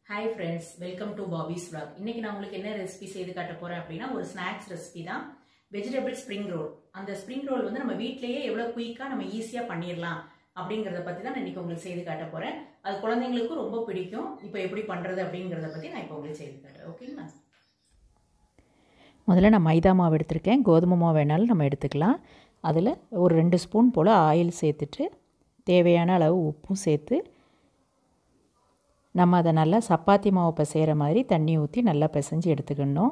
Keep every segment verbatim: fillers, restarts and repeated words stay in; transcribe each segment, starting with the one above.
Hi friends, welcome to Bobby's vlog. இன்னைக்கு நான் உங்களுக்கு என்ன ரெசிபி செய்து காட்ட போறேன் அப்படினா ஒரு ஸ்நாக்ஸ் ரெசிபி தான். Vegetable spring roll. அந்த ஸ்ப்ரிங் ரோல் வந்து நம்ம வீட்லயே எவ்வளவு குயிக்கா நம்ம ஈஸியா பண்ணிரலாம் அப்படிங்கறத பத்தி தான் இன்னைக்கு உங்களுக்கு செய்து காட்ட போறேன். அது குழந்தைகளுக்கு ரொம்ப பிடிக்கும். இப்போ எப்படி பண்றது அப்படிங்கறத பத்தி நான் இப்போ உங்களுக்கு செய்து காட்டுறேன். ஓகேங்களா? முதல்ல நான் மைதா மாவு எடுத்துர்க்கேன். கோதுமை மாவு வேணாலும் நம்ம எடுத்துக்கலாம். அதில் ஒரு ரெண்டு ஸ்பூன் போல் ஆயில் சேர்த்துட்டு தேவையான அளவு உப்பும் சேர்த்து நம்ம அதை நல்லா சப்பாத்தி மாவு பிசைகிற மாதிரி தண்ணி ஊற்றி நல்லா பிசைஞ்சு எடுத்துக்கணும்.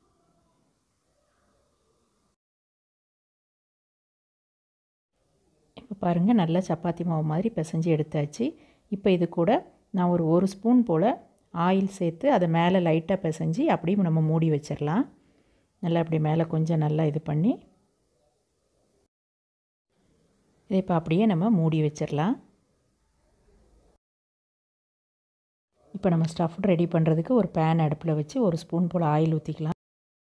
இப்போ பாருங்கள், நல்லா சப்பாத்தி மாவு மாதிரி பிசைஞ்சு எடுத்தாச்சு. இப்போ இது கூட நான் ஒரு ஒரு ஸ்பூன் போல் ஆயில் சேர்த்து அதை மேலே லைட்டாக பிசைஞ்சு அப்படியும் நம்ம மூடி வச்சிடலாம். நல்லா அப்படி மேலே கொஞ்சம் நல்லா இது பண்ணி இதை இப்போ அப்படியே நம்ம மூடி வச்சிடலாம். இப்போ நம்ம ஸ்டஃப்ட் ரெடி பண்ணுறதுக்கு ஒரு பேன் அடுப்பில் வச்சு ஒரு ஸ்பூன் போல் ஆயில் ஊற்றிக்கலாம்.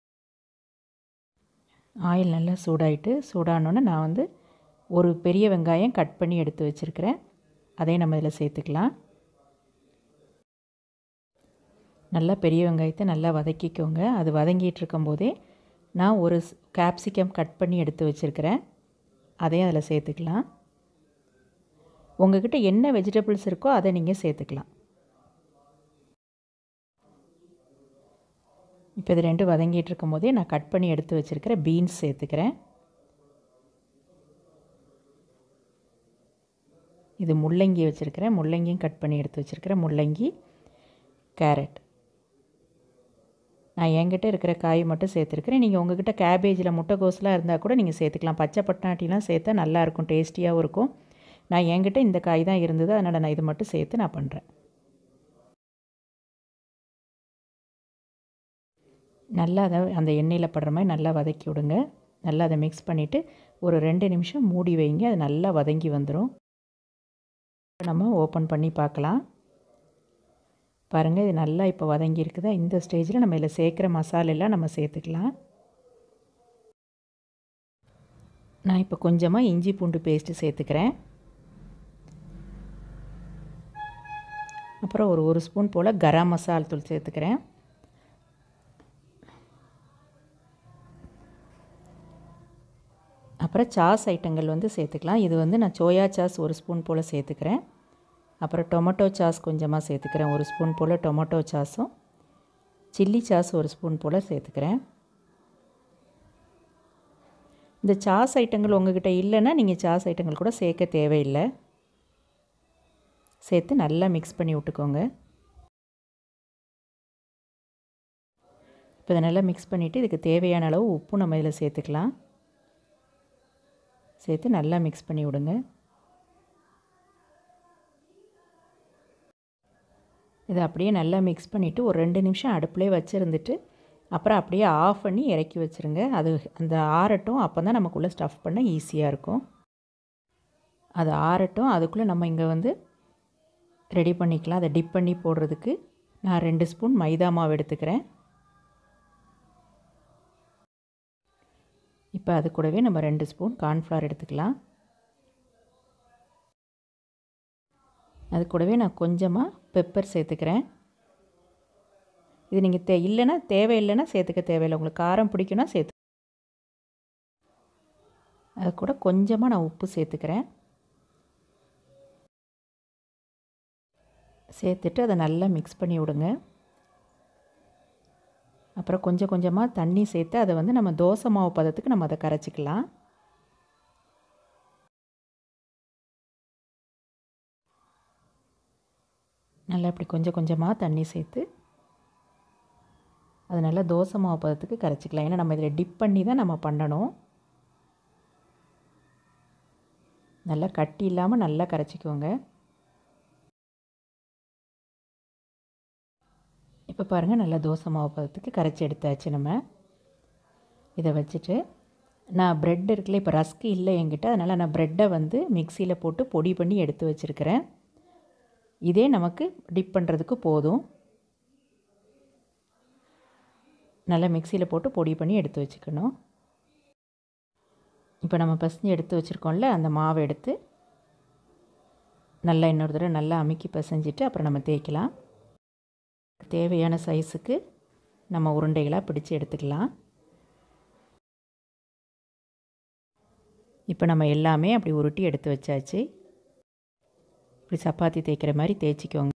ஆயில் நல்லா சூடாயிட்டு சூடானோன்னு நான் வந்து ஒரு பெரிய வெங்காயம் கட் பண்ணி எடுத்து வச்சுருக்கிறேன். அதையும் நம்ம இதில் சேர்த்துக்கலாம். நல்லா பெரிய வெங்காயத்தை நல்லா வதக்கிக்கோங்க. அது வதங்கிட்டு இருக்கும்போதே நான் ஒரு கேப்சிகம் கட் பண்ணி எடுத்து வச்சுருக்கிறேன். அதையும் அதில் சேர்த்துக்கலாம். உங்கள்கிட்ட என்ன வெஜிடபிள்ஸ் இருக்கோ அதை நீங்கள் சேர்த்துக்கலாம். இப்போ இது ரெண்டு வதங்கிட்டு இருக்கும் போதே நான் கட் பண்ணி எடுத்து வச்சுருக்கிற பீன்ஸ் சேர்த்துக்கிறேன். இது முள்ளங்கி வச்சுருக்கிறேன். முள்ளங்கியும் கட் பண்ணி எடுத்து வச்சுருக்கிறேன். முள்ளங்கி, கேரட். நான் என்கிட்ட இருக்கிற காய் மட்டும் சேர்த்துருக்கிறேன். நீங்கள் உங்கள்கிட்ட கேபேஜில் முட்டைகோஸ்லாம் இருந்தால் கூட நீங்கள் சேர்த்துக்கலாம். பச்சை பட்டாணிலாம் சேர்த்தா நல்லாயிருக்கும், டேஸ்டியாகவும் இருக்கும். நான் என்கிட்ட இந்த காய் தான் இருந்தது, அதனால் நான் இது மட்டும் சேர்த்து நான் பண்ணுறேன். நல்லா அதை அந்த எண்ணெயில் படுற மாதிரி நல்லா வதக்கி விடுங்க. நல்லா அதை மிக்ஸ் பண்ணிவிட்டு ஒரு ரெண்டு நிமிஷம் மூடி வைங்க. அது நல்லா வதங்கி வந்துடும். நம்ம ஓப்பன் பண்ணி பார்க்கலாம். பாருங்கள், இது நல்லா இப்போ வதங்கி இருக்குதா. இந்த ஸ்டேஜில் நம்ம இதில் சேர்க்குற மசாலெல்லாம் நம்ம சேர்த்துக்கலாம். நான் இப்போ கொஞ்சமாக இஞ்சி பூண்டு பேஸ்ட்டு சேர்த்துக்கிறேன். அப்புறம் ஒரு ஒரு ஸ்பூன் போல் கரம் மசாலா தூள் சேர்த்துக்கிறேன். அப்புறம் சாஸ் ஐட்டங்கள் வந்து சேர்த்துக்கலாம். இது வந்து நான் சோயா சாஸ் ஒரு ஸ்பூன் போல் சேர்த்துக்கிறேன். அப்புறம் டொமேட்டோ சாஸ் கொஞ்சமாக சேர்த்துக்கிறேன். ஒரு ஸ்பூன் போல் டொமேட்டோ சாஸும் சில்லி சாஸ் ஒரு ஸ்பூன் போல் சேர்த்துக்கிறேன். இந்த சாஸ் ஐட்டங்கள் உங்கள்கிட்ட இல்லைன்னா நீங்கள் சாஸ் ஐட்டங்கள் கூட சேர்க்க தேவையில்லை. சேர்த்து நல்லா மிக்ஸ் பண்ணி விட்டுக்கோங்க. இப்போ இதை நல்லா மிக்ஸ் பண்ணிவிட்டு இதுக்கு தேவையான அளவு உப்பு நம்ம இதில் சேர்த்துக்கலாம். சேர்த்து நல்லா மிக்ஸ் பண்ணி விடுங்க. இதை அப்படியே நல்லா மிக்ஸ் பண்ணிவிட்டு ஒரு ரெண்டு நிமிஷம் அடுப்புலேயே வச்சுருந்துட்டு அப்புறம் அப்படியே ஆஃப் பண்ணி இறக்கி வச்சுருங்க. அது அந்த ஆறட்டும். அப்போ தான் நமக்குள்ளே ஸ்டஃப் பண்ண ஈஸியாக இருக்கும். அது ஆறட்டும். அதுக்குள்ளே நம்ம இங்கே வந்து ரெடி பண்ணிக்கலாம். அதை டிப் பண்ணி போடுறதுக்கு நான் ரெண்டு ஸ்பூன் மைதா மாவு எடுத்துக்கிறேன். இப்போ அது கூடவே நம்ம ரெண்டு ஸ்பூன் கார்ன்ஃப்ளவர் எடுத்துக்கலாம். அது கூடவே நான் கொஞ்சமாக பெப்பர் சேர்த்துக்கிறேன். இது நீங்கள் தே இல்லைன்னா தேவையில்லைன்னா சேர்த்துக்க தேவையில்லை. உங்களுக்கு காரம் பிடிக்குன்னா சேர்த்து. அது கூட கொஞ்சமாக நான் உப்பு சேர்த்துக்கிறேன். சேர்த்துட்டு அதை நல்லா மிக்ஸ் பண்ணி விடுங்க. அப்புறம் கொஞ்சம் கொஞ்சமாக தண்ணி சேர்த்து அதை வந்து நம்ம தோசை மாவு பதத்துக்கு நம்ம அதை கரைச்சிக்கலாம். நல்லா இப்படி கொஞ்சம் கொஞ்சமாக தண்ணி சேர்த்து அது நல்லா தோசை மாவு பதத்துக்கு கரைச்சிக்கலாம். ஏன்னா நம்ம இதில் டிப் பண்ணி தான் நம்ம பண்ணணும். நல்லா கட்டி இல்லாமல் நல்லா கரைச்சிக்கோங்க. இப்போ பாருங்கள், நல்லா தோசை மாவு பதத்துக்கு கரைச்சி எடுத்தாச்சு. நம்ம இதை வச்சுட்டு நான் ப்ரெட் இருக்குல்ல, இப்போ ரஸ்க்கு இல்லை என்கிட்ட, அதனால் நான் ப்ரெட்டை வந்து மிக்சியில் போட்டு பொடி பண்ணி எடுத்து வச்சுருக்கிறேன். இதே நமக்கு டிப் பண்ணுறதுக்கு போதும். நல்லா மிக்சியில் போட்டு பொடி பண்ணி எடுத்து வச்சுக்கணும். இப்போ நம்ம பசஞ்சு எடுத்து வச்சுருக்கோம்ல, அந்த மாவை எடுத்து நல்லா இன்னொரு தடவை நல்லா அமுக்கி பசைஞ்சிட்டு அப்புறம் நம்ம தேய்க்கலாம். தேவையான சைஸுக்கு நம்ம உருண்டைகளாக பிடிச்சு எடுத்துக்கலாம். இப்போ நம்ம எல்லாமே அப்படி உருட்டி எடுத்து வச்சாச்சு. இப்படி சப்பாத்தி தேய்க்கிற மாதிரி தேய்ச்சிக்கோங்க.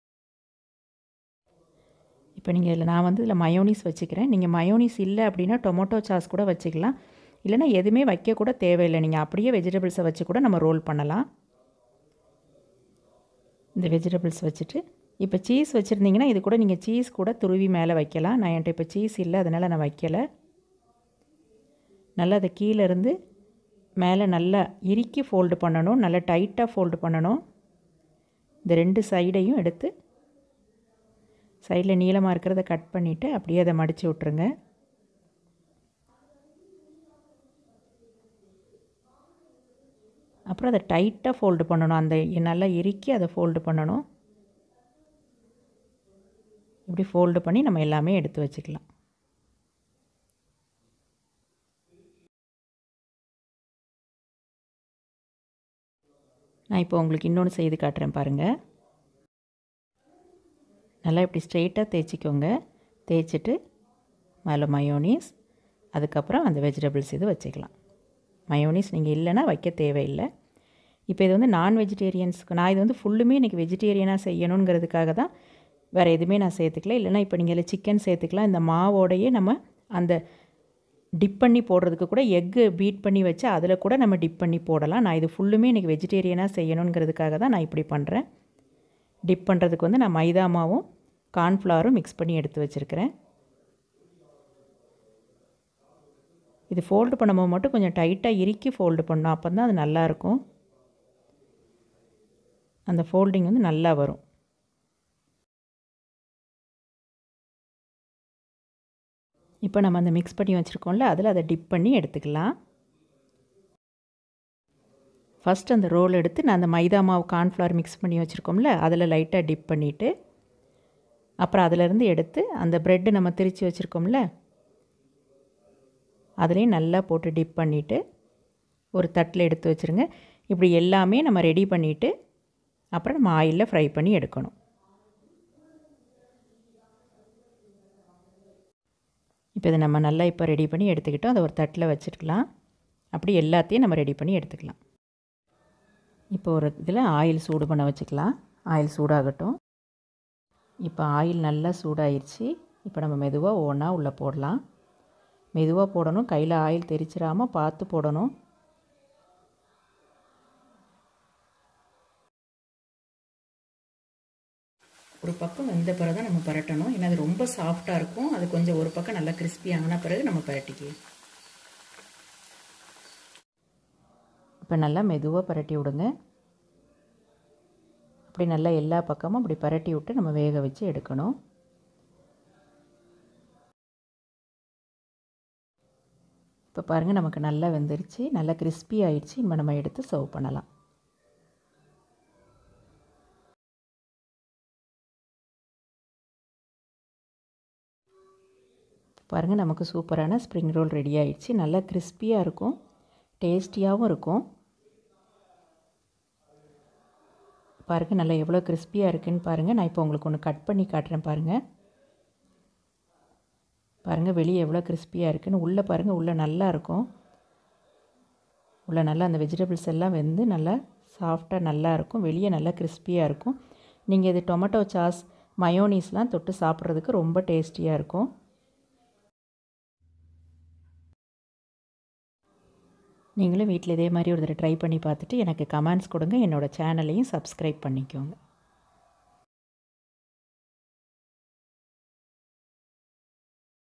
இப்போ நீங்கள் இதில் நான் வந்து இதில் மயோனீஸ் வச்சுக்கிறேன். நீங்கள் மயோனீஸ் இல்லை அப்படின்னா டொமேட்டோ சாஸ் கூட வச்சுக்கலாம். இல்லைனா எதுவுமே வைக்கக்கூட தேவையில்லை. நீங்கள் அப்படியே வெஜிடபிள்ஸை வச்சு கூட நம்ம ரோல் பண்ணலாம். இந்த வெஜிடபிள்ஸ் வச்சுட்டு இப்போ சீஸ் வச்சுருந்தீங்கன்னா இது கூட நீங்கள் சீஸ் கூட துருவி மேலே வைக்கலாம். நான் என்கிட்ட இப்போ சீஸ் இல்லை, அதனால் நான் வைக்கலை. நல்லா அதை கீழேருந்து மேலே நல்லா இறுக்கி ஃபோல்டு பண்ணணும். நல்லா டைட்டாக ஃபோல்டு பண்ணணும். இந்த ரெண்டு சைடையும் எடுத்து சைடில் நீளமாக இருக்கிறத கட் பண்ணிவிட்டு அப்படியே அதை மடித்து விட்ருங்க. அப்புறம் அதை டைட்டாக ஃபோல்டு பண்ணணும். அந்த நல்லா இறுக்கி அதை ஃபோல்டு பண்ணணும். இப்படி ஃபோல்டு பண்ணி நம்ம எல்லாமே எடுத்து வச்சுக்கலாம். நான் இப்போ உங்களுக்கு இன்னொன்று செய்து காட்டுறேன் பாருங்கள். நல்லா இப்படி ஸ்ட்ரெயிட்டாக தேய்ச்சிக்கோங்க. தேய்ச்சிட்டு மேலே மயோனீஸ், அதுக்கப்புறம் அந்த வெஜிடபிள்ஸ் இது வச்சுக்கலாம். மயோனீஸ் நீங்கள் இல்லைன்னா வைக்க தேவையில்லை. இப்போ இது வந்து நான் வெஜிடேரியன்ஸுக்கு, நான் இது வந்து ஃபுல்லுமே இன்றைக்கி வெஜிடேரியனாக செய்யணுங்கிறதுக்காக தான் வேறு எதுவுமே நான் சேர்த்துக்கல. இல்லைனா இப்போ நீங்கள் இதில் சிக்கன் சேர்த்துக்கலாம். இந்த மாவோடையே நம்ம அந்த டிப் பண்ணி போடுறதுக்கு கூட எக்கு பீட் பண்ணி வச்சு அதில் கூட நம்ம டிப் பண்ணி போடலாம். நான் இது ஃபுல்லுமே இன்றைக்கி வெஜிடேரியனாக செய்யணுங்கிறதுக்காக தான் நான் இப்படி பண்ணுறேன். டிப் பண்ணுறதுக்கு வந்து நான் மைதா மாவும் கார்ன்ஃப்ளவரும் மிக்ஸ் பண்ணி எடுத்து வச்சுருக்கிறேன். இது ஃபோல்டு பண்ணும்போது மட்டும் கொஞ்சம் டைட்டாக இறுக்கி ஃபோல்டு பண்ணணும். அப்போ தான் அது நல்லாயிருக்கும். அந்த ஃபோல்டிங் வந்து நல்லா வரும். இப்போ நம்ம அந்த மிக்ஸ் பண்ணி வச்சுருக்கோம்ல, அதில் அதை டிப் பண்ணி எடுத்துக்கலாம். ஃபஸ்ட் அந்த ரோல் எடுத்து நான் அந்த மைதா மாவு கார்ன்ஃப்ளவர் மிக்ஸ் பண்ணி வச்சுருக்கோம்ல, அதில் லைட்டாக டிப் பண்ணிவிட்டு அப்புறம் அதிலேருந்து எடுத்து அந்த ப்ரெட்டு நம்ம திரித்து வச்சுருக்கோம்ல, அதுலேயும் நல்லா போட்டு டிப் பண்ணிவிட்டு ஒரு தட்டில் எடுத்து வச்சுருங்க. இப்படி எல்லாமே நம்ம ரெடி பண்ணிவிட்டு அப்புறம் நம்ம ஆயிலில் ஃப்ரை பண்ணி எடுக்கணும். இப்போ இதை நம்ம நல்லா இப்போ ரெடி பண்ணி எடுத்துக்கிட்டோம். அதை ஒரு தட்டில் வச்சுருக்கலாம். அப்படி எல்லாத்தையும் நம்ம ரெடி பண்ணி எடுத்துக்கலாம். இப்போ ஒரு இதில் ஆயில் சூடு பண்ண வச்சுக்கலாம். ஆயில் சூடாகட்டும். இப்போ ஆயில் நல்லா சூடாயிருச்சு. இப்போ நம்ம மெதுவாக ஒவ்வொன்றா உள்ளே போடலாம். மெதுவாக போடணும். கையில் ஆயில் தெரிச்சிடாமல் பார்த்து போடணும். ஒரு பக்கம் வெந்த பிறகு தான் நம்ம பரட்டணும். ஏன்னா அது ரொம்ப சாஃப்டாக இருக்கும். அது கொஞ்சம் ஒரு பக்கம் நல்லா கிறிஸ்பி ஆகின பிறகு நம்ம பரட்டிக்கலாம். இப்போ நல்லா மெதுவாக பரட்டி விடுங்க. அப்படி நல்லா எல்லா பக்கமும் அப்படி பரட்டி விட்டு நம்ம வேக வச்சு எடுக்கணும். இப்போ பாருங்கள், நமக்கு நல்லா வெந்துருச்சு. நல்லா கிறிஸ்பி ஆயிடுச்சு. இப்போ நம்ம எடுத்து சர்வ் பண்ணலாம். பாருங்கள், நமக்கு சூப்பரான ஸ்ப்ரிங் ரோல் ரெடி ஆயிடுச்சு. நல்லா கிறிஸ்பியாக இருக்கும், டேஸ்டியாகவும் இருக்கும். பாருங்கள் நல்லா எவ்வளோ கிறிஸ்பியாக இருக்குதுன்னு பாருங்கள். நான் இப்போ உங்களுக்கு ஒன்று கட் பண்ணி காட்டுறேன் பாருங்கள். பாருங்கள் வெளியே எவ்வளோ கிறிஸ்பியாக இருக்குதுன்னு. உள்ளே பாருங்கள், உள்ளே நல்லா இருக்கும். உள்ளே நல்லா அந்த வெஜிடபிள்ஸ் எல்லாம் வெந்து நல்லா சாஃப்டாக நல்லா இருக்கும். வெளியே நல்லா கிறிஸ்பியாக இருக்கும். நீங்கள் இது டொமேட்டோ சாஸ், மயோனீஸ்லாம் தொட்டு சாப்பிட்றதுக்கு ரொம்ப டேஸ்டியாக இருக்கும். நீங்களும் வீட்டில் இதே மாதிரி ஒரு தடவை ட்ரை பண்ணி பார்த்துட்டு எனக்கு கமெண்ட்ஸ் கொடுங்க. என்னோடய சேனலையும் சப்ஸ்கிரைப் பண்ணிக்கோங்க.